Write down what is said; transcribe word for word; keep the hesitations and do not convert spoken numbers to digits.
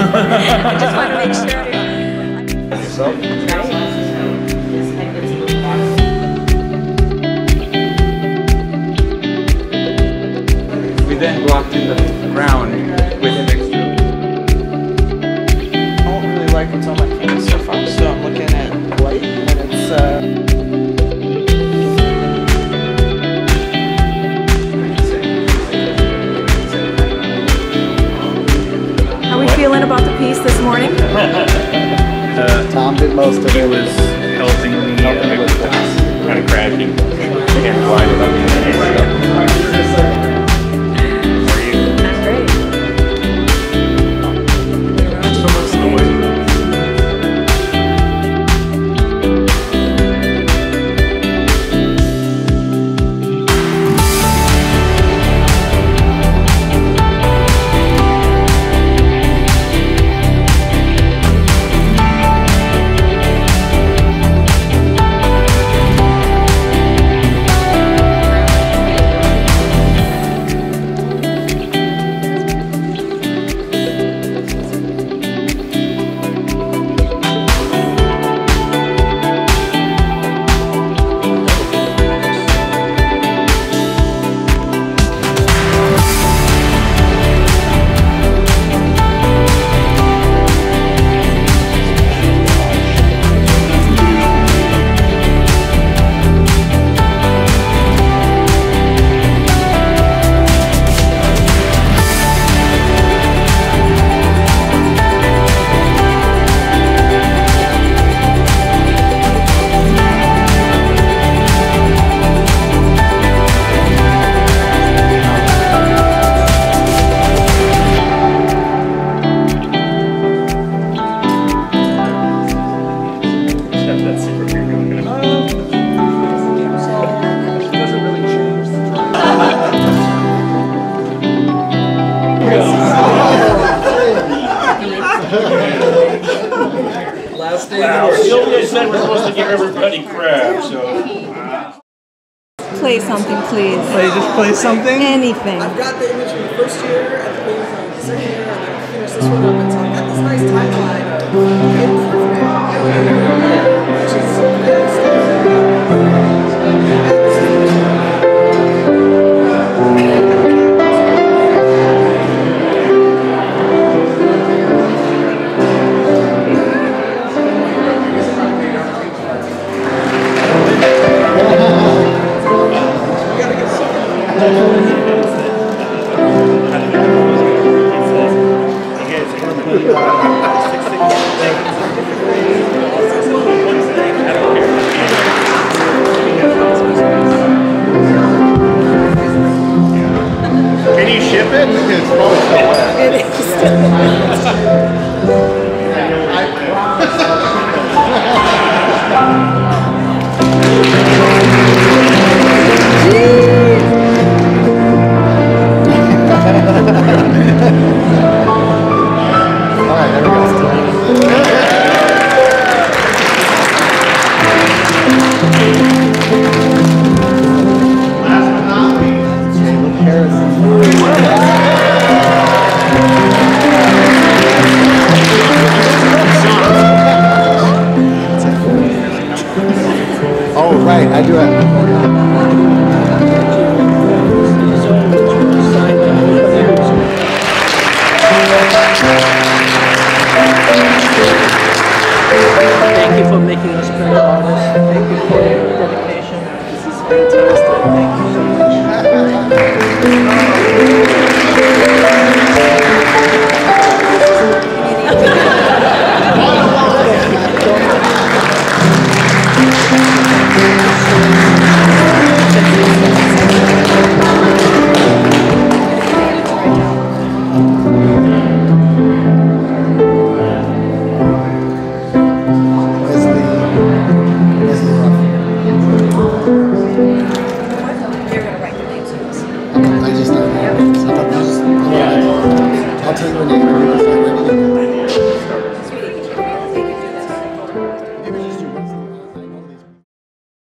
I just want to make sure. Yourself? We then blocked in the ground with mixture. I don't really like what's on my canvas so far, so I'm looking at white, and it's uh How are we feeling about the piece this morning? uh, Tom did most of it. He was helping me, Helping uh, with this. kind of crashing. Can't fly without me. last day Wow, Sylvia said we're supposed to give everybody crab, so. Play something, please. Play, just play something? Anything. I've got the image from the first year and the thing from the second year, and then I finished this one up, and so I've got this nice timeline of improvement, which is so nice. Can you ship it? Because it's probably still wet. It is still All right, there we go. Last but not least, Jalen Harrison. Oh, right, I do it. Thank you for making us better artists. Thank you for your dedication. This is fantastic. Thank you so Where's the, where's the rough? You're going to write the names of this. I just, I thought that was, I'll tell you the name. Everybody's not ready.